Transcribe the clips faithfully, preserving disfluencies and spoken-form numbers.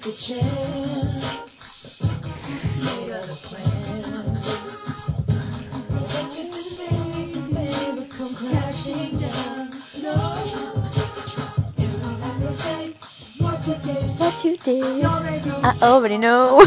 a chance. Made out a plan. What you think, baby, come crashing down. No, you don't have to say what you did. What you did, Already. I already know.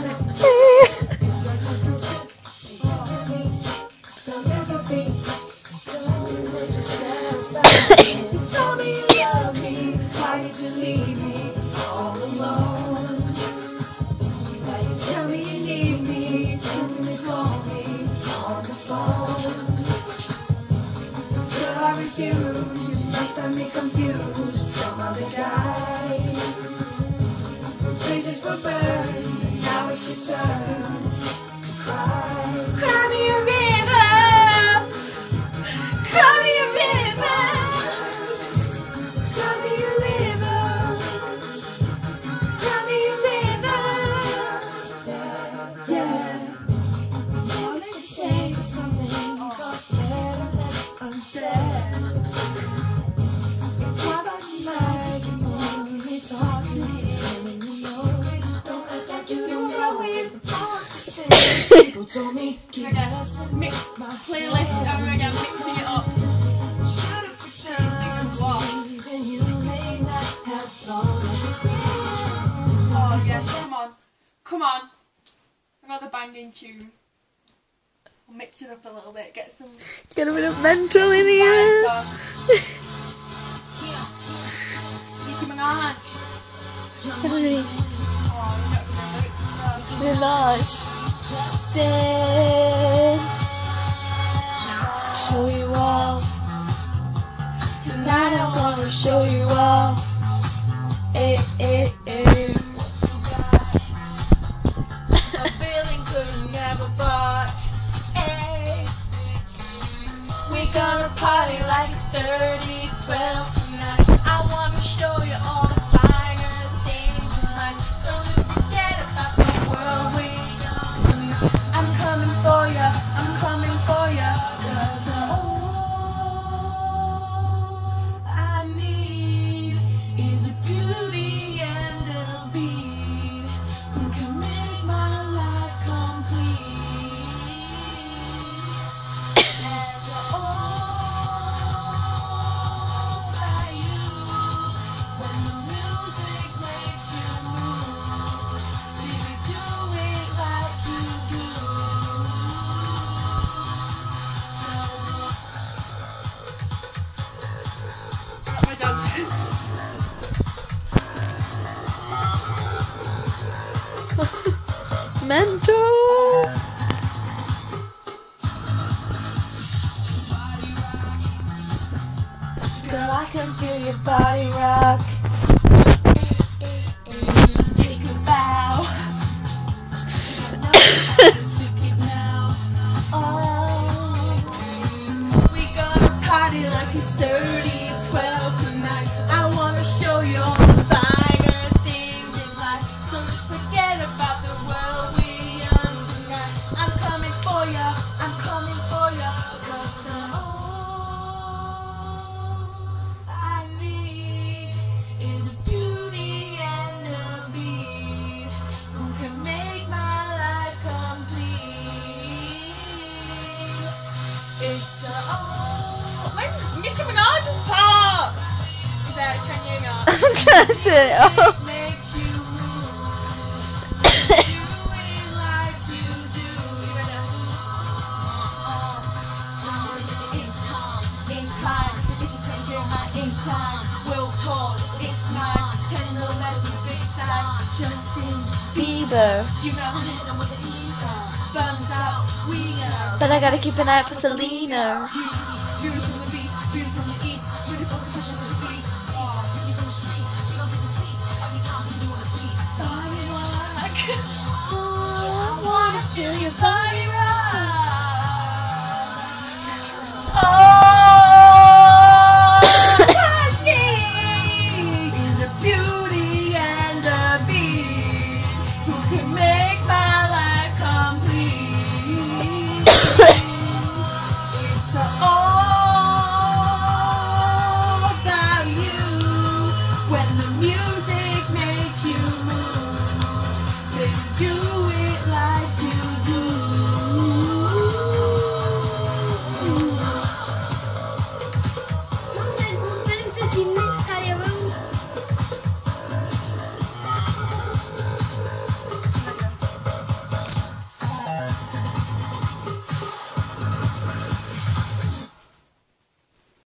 Tell me you love me. Why did you leave me all alone? Why you tell me you need me? Couldn't you call me on the phone? Girl, I refuse. You must have me confused with some other guy. Bridges were burned. Now it's your turn to cry. Cry me a river. Cry me a river. Cry me a river. Cry me a river. Yeah. I wanted to say something, but better left unsaid. Why doesn't like it more? It's hard to hear when you know it. Don't act like you don't know it. People told me, keep asking me my Playlist, and we're again mixing it up. then you may not have thought of Oh yes, come on. Come on. Another banging tune. We'll mix it up a little bit, get some Get a bit of mental in here. Nicki Minaj. Hey, Oh, you Minaj. Stand. Show you off. Tonight I wanna show you off. Eh, eh, eh. A feeling could've never bought. Hey, we gonna party like it's thirty twelve tonight. I wanna show you all the finer things in life. So just forget about the world we are tonight. I'm coming for ya, I'm coming for ya. 'Cause all I need is a beauty and a beat who can make my life complete. As all by you, when the music makes you move, baby, do it like you do. My dancing. Mental. Girl, I can feel your body rock. Take a bow. Oh, we gonna party like it's thirty twelve tonight. I wanna show you all the finer things in life. So just forget about the world we are tonight. I'm coming for ya, I'm coming for ya. 'Cause all I need is a beauty and a beat who can make my life complete. It's a oh, when's Nicki Minaj's part? Is that can you not? I'm trying to turn it off. Makes you move. Do it like you do. You ready? Uh, incline, incline. It just comes in my incline. Will talk, it's mine. Ten no less than big side. Justin Bieber. you know I'm hitting with the ego. Thumbs out, we are. But I gotta keep an eye out for Selena. Beauty from the beat, beauty from the east, beauty from the pushes of the beat. Oh, beauty from the street, we don't take a seat. Every time we do on the beat. Body rock. Oh, I wanna feel your body